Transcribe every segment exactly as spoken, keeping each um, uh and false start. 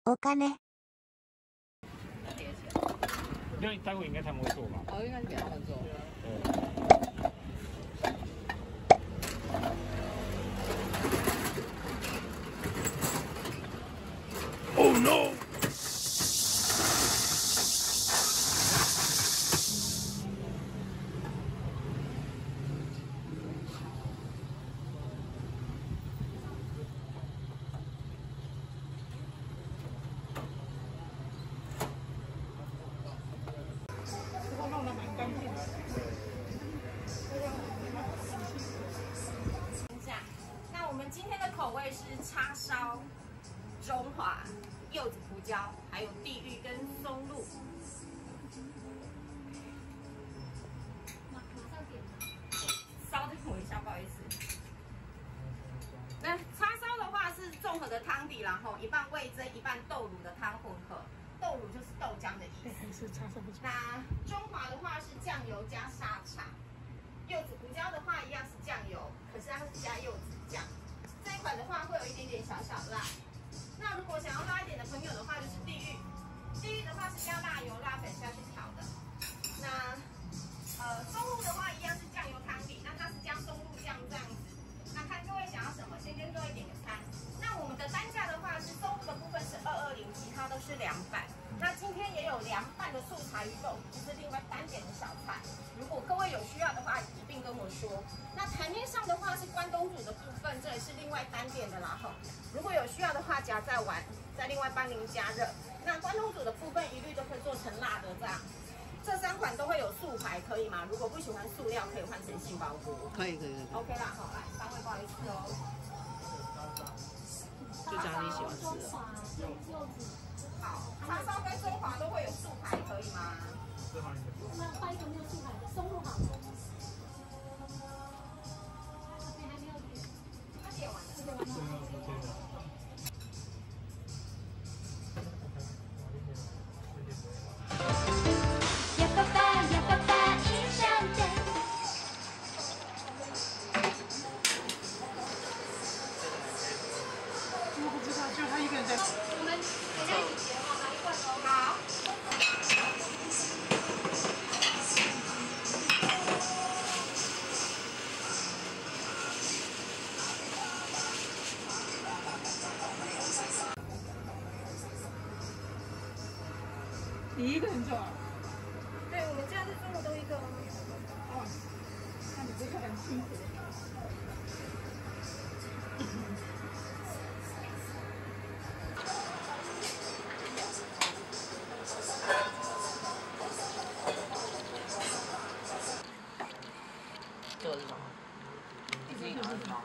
お金。 那待会应该他们会做吧？ 哦，应该是给他们做。 对。Oh no！ 那我们今天的口味是叉烧、中华、柚子胡椒，还有地狱跟松露。稍等我一下，不好意思。那叉烧的话是综合的汤底，然后一半味噌，一半豆乳的汤混合。豆乳就是豆浆的意思。 是叉烧不错。 那中华的话是酱油加沙茶。柚子胡椒的话一样是酱油，可是它是加柚子酱。这一款的话会有一点点小小辣。那如果想要辣一点的朋友的话，就是地狱。地狱的话是加辣油、辣粉下去调的。那呃松露的话一样是酱油汤底，那它是加松露酱这样子。那看各位想要什么，先跟各位点个餐。那我们的单价的话是松露的部分是二二零，其他都是两百。那今天也有凉拌的素茶鱼豆腐，这是另外单点的小菜。如果各位有需要的话，一并跟我说。那台面上的话是关东煮的部分，这也是另外单点的啦哈。如果有需要的话，夹在碗，再另外帮您加热。那关东煮的部分一律都会做成辣的这样。这三款都会有素排，可以吗？如果不喜欢素料，可以换成杏鲍菇。 可以可以可以。 OK 啦，好来，三位不好意思哦。 就讲你喜欢吃的。 好，叉烧跟中华都会有素排，可以吗？ 那换一个没有素排的松露好了。这还没有点。 他点完了。 点完了。 やっぱぱやっぱぱ一生的。 我不知道，就他一个人在。 我们大家一起结好，来一罐哦。好。 你一个人做？ 对，我们这样是中午都一个哦。 哦，那你这个很辛苦。 这个是什么？一斤还是什么？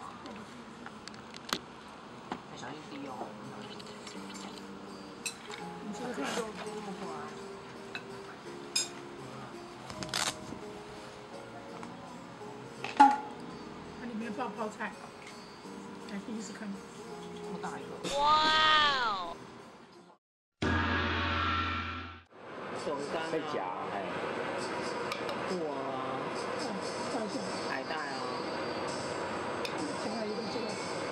小心滴哦。 你是不是肉多那么滑？它里面放泡菜，还第一次看到。 这么大一个。 哇哦！ 笋干啊。 再夹，哎。 果啊。 放下。 海带啊。 另外一个这个。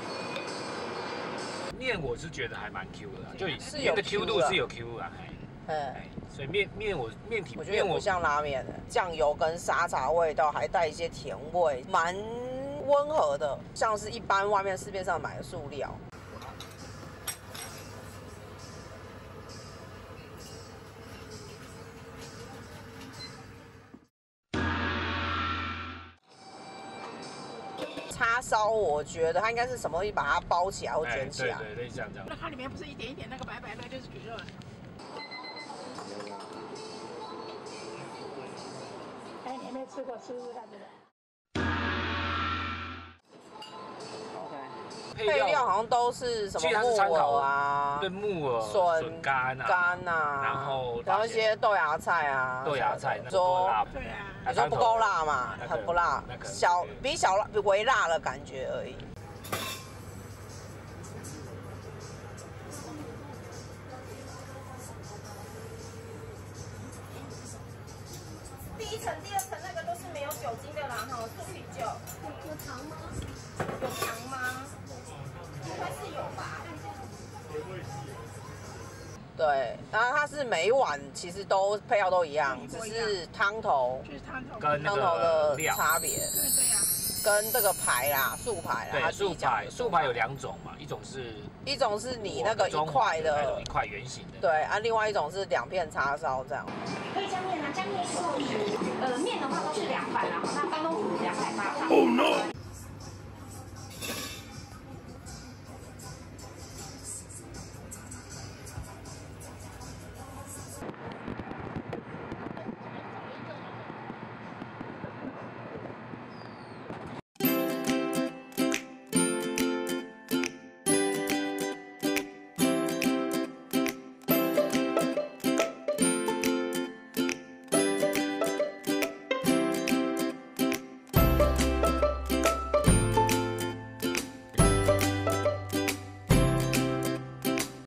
面我是觉得还蛮 Q 的啦，就是有面的 Q 度 Q 的是有 Q 啦，哎， 嗯。 哎，所以面面我面体我觉得也不像拉面的，酱油跟沙茶味道，还带一些甜味，蛮温和的，像是一般外面市面上买的素料。叉烧，我觉得它应该是什么东西把它包起来或卷起来。 对对，类似这样这样。 那它里面不是一点一点那个白白的，就是蒟蒻。哎，你没吃过，吃吃看这个。 配料好像都是什么木耳啊， 对，木耳、 笋干啊、 干啊， 然后然后一些豆芽菜啊， 豆芽菜， 说对啊， 你说不够辣嘛，很不辣，小比小辣比微辣的感觉而已。 第一层、第二层那个都是没有酒精的啦，哈，素啤酒。 有糖吗？ 有糖吗？应该是有吧。 对，然后它是每一碗其实都配料都一样，只是汤头就是汤头跟那汤头的个料差别， 对对呀， 跟这个排啦，素排啦，它对，素自己讲的排素排有两种嘛，一种是一种是你那个一中块那种的一，块圆形的， 对啊，另外一种是两片叉烧这样。 可以加面啊，加面寿司，呃，面的话都是两百，然后那关东煮两百八。 Oh no！